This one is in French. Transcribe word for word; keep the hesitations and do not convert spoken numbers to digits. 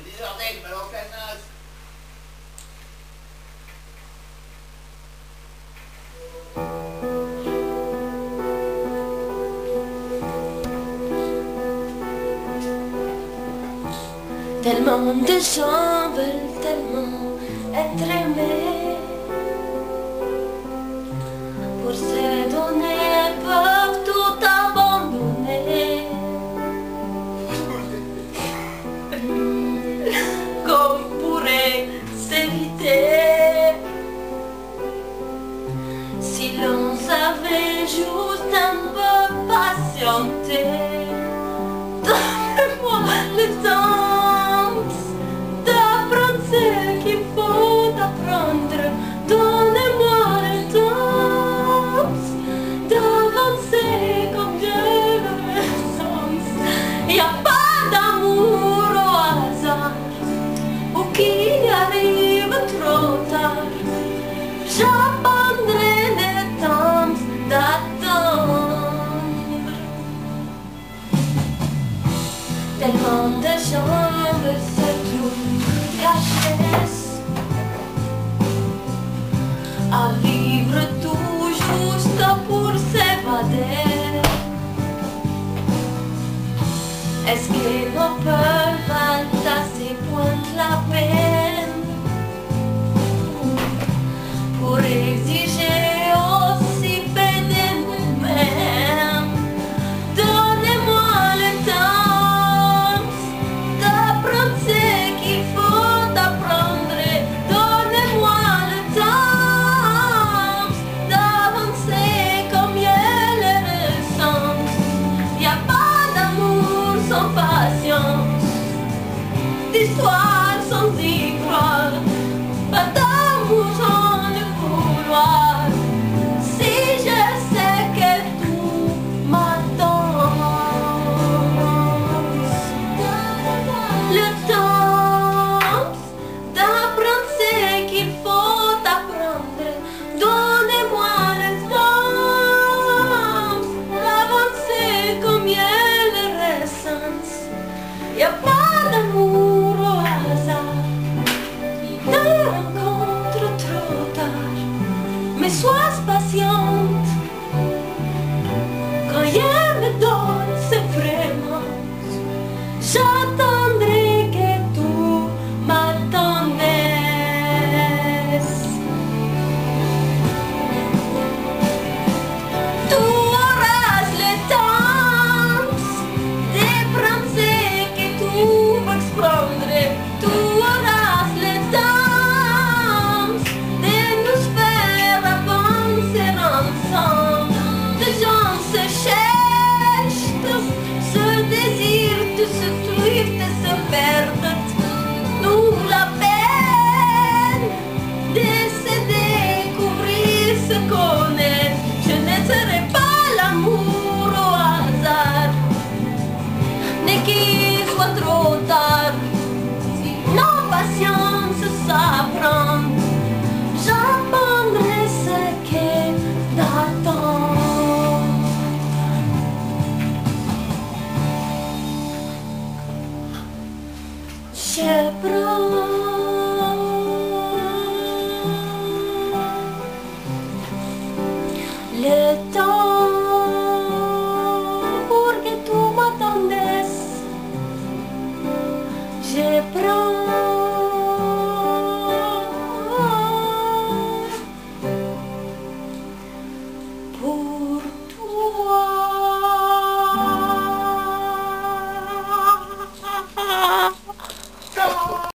dix heures d'aigle, mais aucun noce. Tellement de gens veulent tellement être aimés, pour se donner peuvent tout abandonner. Qu'on pourrait s'éviter si l'on savait juste un peu patienter. Donnez-moi le temps d'apprendre ce qu'il faut apprendre. Donnez-moi le temps d'avancer comme Dieu le sens. Il n'y a pas d'amour au hasard ou qui arrive trop tard. J'apprendrai le temps d'attendre. Tellement de gens veulent se trouver cachés à vivre tout juste pour s'évader. Est-ce que nos peurs valent assez point la peine pour exiger aussi peu de nous-mêmes? Donnez-moi le temps d'apprendre ce qu'il faut apprendre. Donnez-moi le temps d'avancer comme il le sens. Y a pas d'amour sans patience, d'histoire sans y croire, pas d'amour sans le vouloir. Si je sais que tout m'attend, le temps d'apprendre ce qu'il faut apprendre. Donnez-moi le temps d'avancer comme il le ressent. Y a pas d'amour au hasard, de rencontre trop tard. Mais sois patiente, quand il me donne ses fréquences, j'attendrai que tout m'attendesse. Tu auras le temps de prendre ce que tu veux prendre. Tu auras le temps de nous faire avancer ensemble. Les gens se cherchent, se désirent, se trouvent, se perdent. Nous la peine de se découvrir, se connaître. Je ne serai pas l'amour au hasard, ni qu'il soit trop tard. Non, patience s'apprend, j'apprendrai ce que t'attend. Je prends